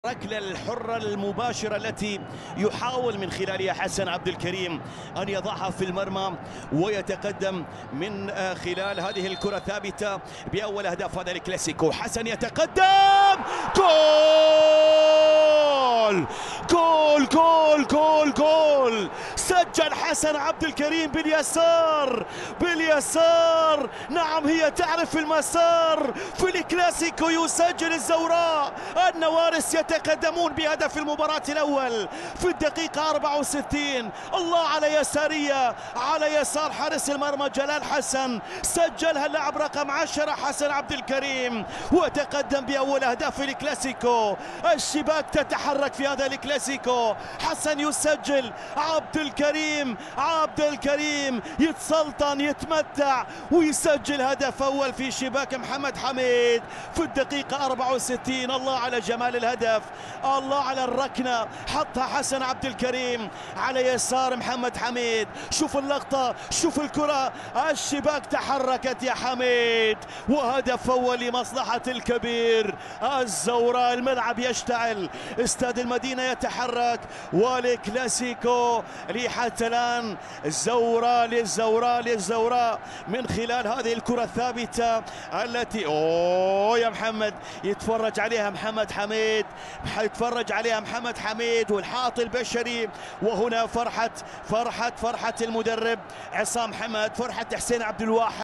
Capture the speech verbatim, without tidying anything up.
الركلة الحرة المباشرة التي يحاول من خلالها حسن عبد الكريم أن يضعها في المرمى ويتقدم من خلال هذه الكرة الثابتة بأول أهداف هذا الكلاسيكو. حسن يتقدم، جول جول جول جول جول سجل حسن عبد الكريم باليسار باليسار نعم، هي تعرف المسار في الكلاسيكو. يسجل الزوراء، النوارس يتقدمون بهدف المباراة الأول في الدقيقة أربعة وستين. الله على يسارية على يسار حارس المرمى جلال حسن، سجلها اللاعب رقم عشرة حسن عبد الكريم وتقدم بأول أهداف الكلاسيكو. الشباك تتحرك في هذا الكلاسيكو، حسن يسجل، عبد الكريم عبد الكريم يتسلطن يتمتع ويسجل هدف أول في شباك محمد حميد في الدقيقة أربعة وستين. الله على جمال الهدف، الله على الركنة، حطها حسن عبد الكريم على يسار محمد حميد. شوف اللقطة، شوف الكرة، الشباك تحركت يا حميد، وهدف أول لمصلحة الكبير الزوراء. الملعب يشتعل، استاد المدينة يتحرك، والكلاسيكو لي حتى الآن الزوراء للزوراء للزوراء من خلال هذه الكرة الثابتة التي اوه يا محمد يتفرج عليها محمد حميد، يتفرج عليها محمد حميد والحاط البشري. وهنا فرحة فرحة فرحة المدرب عصام حمد، فرحة حسين عبد الواحد.